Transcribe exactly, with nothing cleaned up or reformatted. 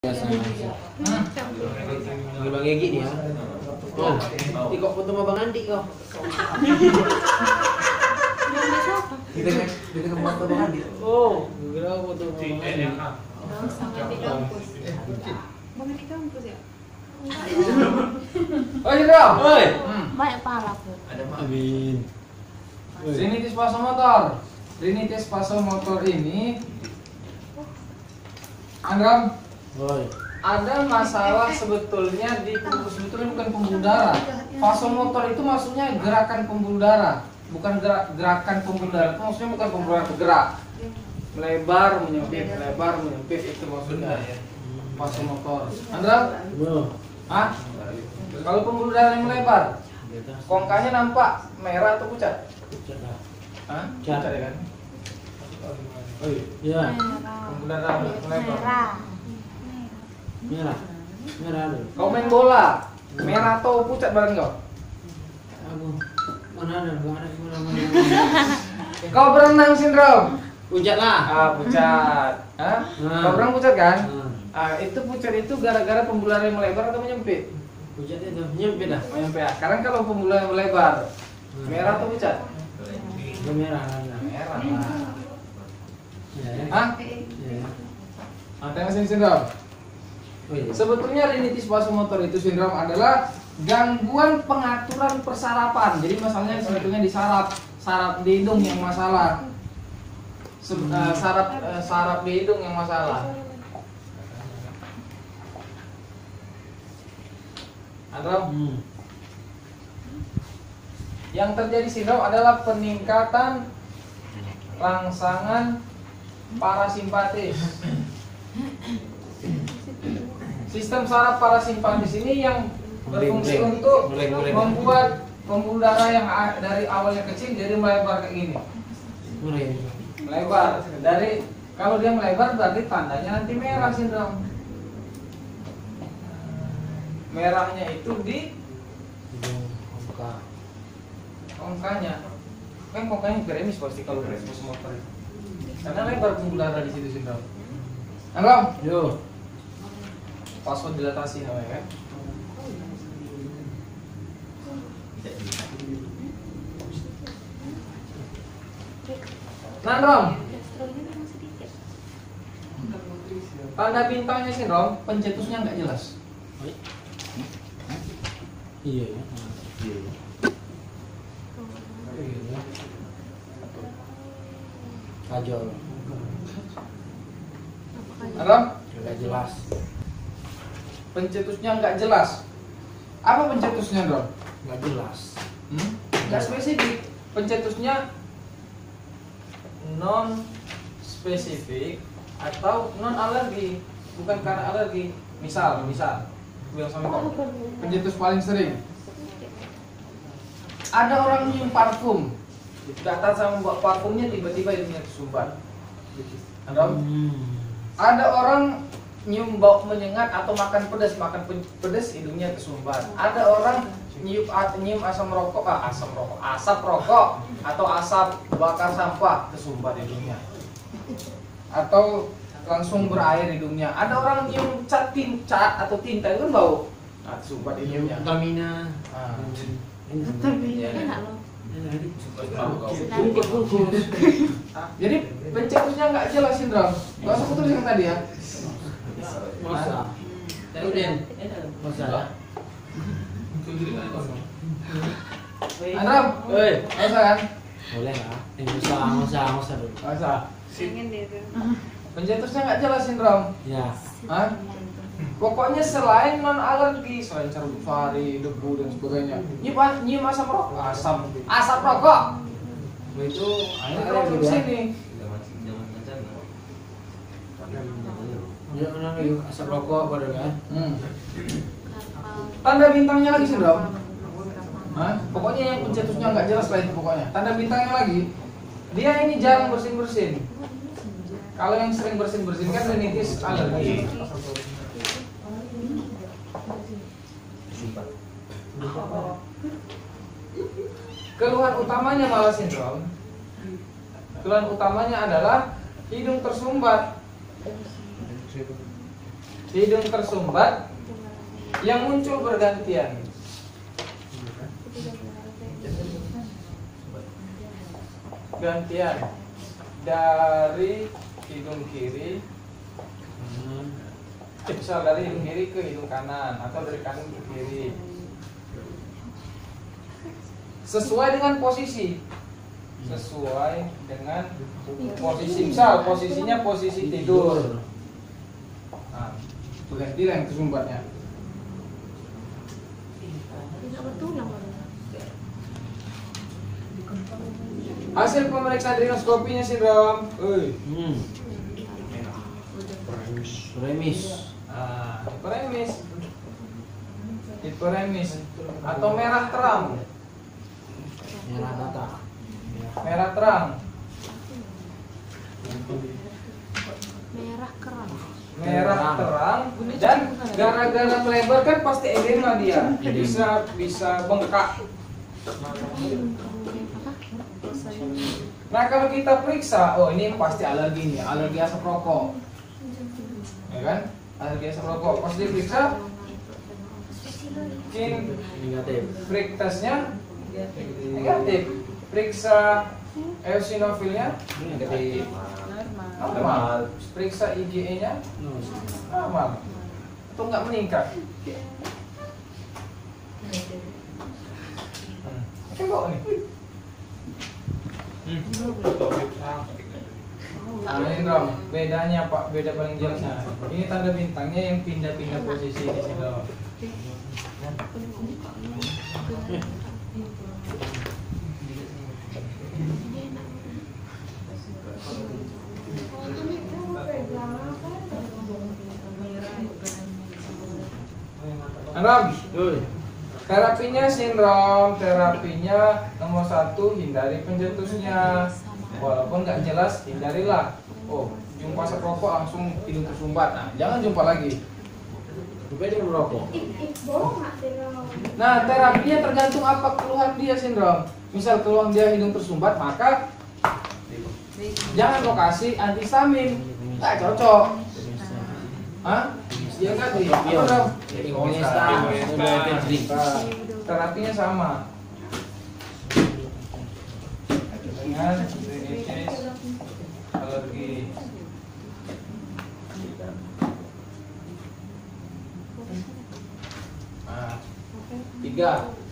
Panggil Bang Egi dia. Oh, di kok foto sama Bang Andi kok. Kita kita ke foto Bang Andi. Oh, kira foto Bang Andi. Sama di kampus. Bang di kampus ya? Oh iya, Oi. Banyak pala Bu. Ada Mak. Amin. Trinitas Paso Motor. Trinitas Paso Motor ini, Andram, Oi. ada masalah sebetulnya di sebetulnya bukan pembuluh darah. Paso Motor itu maksudnya gerakan pembuluh darah, bukan gerak, gerakan pembuluh darah. Itu maksudnya bukan pembuluh darah bergerak, melebar menyempit, melebar menyempit itu maksudnya. Paso Motor. Andram, Belum. ah, kalau pembuluh darah yang melebar, kongkanya nampak merah atau pucat? Pucat lah. Hah? Pucat. Pucat ya kan? Oh iya. Pembuluh darah melebar. Merah. Merah. Merah ada. Kau main bola, merah atau pucat bareng kau? Aku mana ada? Enggak ada mana mana. Kau berenang sindrom? Pucat lah. Ah, pucat. Hah? Hmm. Kau berenang pucat kan? Hmm. Ah, itu pucat itu gara-gara pembuluh darah yang melebar atau menyempit? Pucat itu nyempit dah. Menyempit. Sekarang kalau pembuluh darah yang melebar, merah atau pucat? Merah lah. Merah. Ya. Hah? Ya. Ah, tengok sini sindrom. Oh iya. Sebetulnya rinitis paso motor itu sindrom adalah gangguan pengaturan persarapan. Jadi masalahnya sebetulnya di saraf, saraf di hidung yang masalah. Se- uh, saraf uh, saraf di hidung yang masalah. Androm, Hmm. yang terjadi sindrom adalah peningkatan rangsangan parasimpatis. Sistem saraf parasimpatis ini yang berfungsi Mulai, untuk mulai, mulai. membuat pembuluh darah yang a- dari awalnya kecil jadi melebar kayak gini. Mulai. Melebar. Dari kalau dia melebar berarti tandanya nanti merah sindrom. Merahnya itu di Hidung, muka. kongkanya. Kan kongkanya gremis pasti kalau gremis motor itu. Karena lebar pembuluh darah di situ sindrom. Androm, Yo. vasodilatasi namanya kan? Nah, Androm, tanda bintangnya sindrom, pencetusnya nggak jelas. Iya ya. Iya. Iya. Kajol. Androm, Enggak jelas. pencetusnya nggak jelas. Apa pencetusnya, Androm? Enggak jelas. Hmm? Nggak spesifik. Pencetusnya non spesifik atau non alergi, bukan karena alergi. Misal, misal, gue yang sama kau. Pencetus paling sering. Ada orang nyium parfum, datang sama bawa parfumnya tiba-tiba hidungnya tersumbat. Androm? Hmm. Ada orang nyium bau menyengat atau makan pedas, makan pe- pedas hidungnya tersumbat. Ada orang nyium nyium asam rokok, ah, asam rokok, asap rokok atau asap bakar sampah tersumbat hidungnya. Atau langsung berair hidungnya. Ada orang nyium cat tin, cat atau tinta itu kan bau. Nah, tersumbat hidungnya. Pertamina. Ah. Tapi enak loh. Jadi pencetusnya nggak jelas sindrom. Gak usah putus yang tadi ya. Masa. Udin. Masa. Andram, Oi. nggak usah kan? Boleh lah. Eh, usah, usah, usah dulu. Nggak usah. Pengen deh tuh. Pencetusnya nggak jelas sindrom. Ya. Hah? Pokoknya selain non alergi, selain carut sari, debu dan sebagainya, nyium, nyium asam rokok, asam, asap rokok, itu akhirnya Alergi, ke ya? sini. Ya, mana lagi asap rokok pada kan? Hmm. Tanda bintangnya lagi sindrom. Hah? Pokoknya yang pencetusnya nggak jelas lah itu pokoknya. Tanda bintangnya lagi, dia ini jarang bersin bersin. Kalau yang sering bersin bersin kan rinitis alergi. Keluhan utamanya malah sindrom. Keluhan utamanya adalah hidung tersumbat. hidung tersumbat yang muncul bergantian. Gantian dari hidung kiri, misal dari hidung kiri ke hidung kanan atau dari kanan ke kiri, sesuai dengan posisi, sesuai dengan posisi. Misal posisinya posisi tidur, nah, berganti yang tersumbatnya. Tidak bertulang. Hasil pemeriksaan rinoskopinya sindrom. Uy. Hmm. Remis. Nah, hiperemis. Hiperemis atau merah terang. Merah data. Merah terang. Merah keram. Merah terang dan gara-gara melebar kan pasti edema dia. Bisa bisa bengkak. Nah kalau kita periksa, oh ini pasti alergi nih, alergi asap rokok, ya kan? Alergi asap rokok. Pas diperiksa, mungkin Negatif. freak-testnya negatif. Periksa eosinofilnya Negatif. normal. Periksa I G E-nya normal. Atau nggak meningkat? Hmm. Coba nih. Nah, ini Rom, bedanya Pak, beda paling jelasnya. Ini tanda bintangnya yang pindah-pindah posisi di sini. Rom, terapinya sindrom, terapinya nomor satu hindari pencetusnya. Walaupun nggak jelas, hindarilah. Oh, jumpa asap rokok langsung hidung tersumbat. Nah, jangan jumpa lagi. Bukan dia merokok. Nah, terapinya tergantung apa keluhan dia sindrom. Misal keluhan dia hidung tersumbat, maka jangan lokasi antihistamin. Nggak cocok. Hah? Iya nggak tuh? Apa dong? Terapinya sama. Dengan rinitis, alergi. Nah, tiga